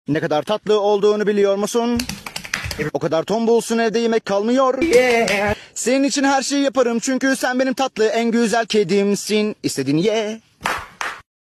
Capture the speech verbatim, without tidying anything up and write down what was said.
Ne kadar tatlı olduğunu biliyor musun? O kadar tombulsun, evde yemek kalmıyor. Yeah. Senin için her şeyi yaparım çünkü sen benim tatlı en güzel kedimsin. İstediğini ye.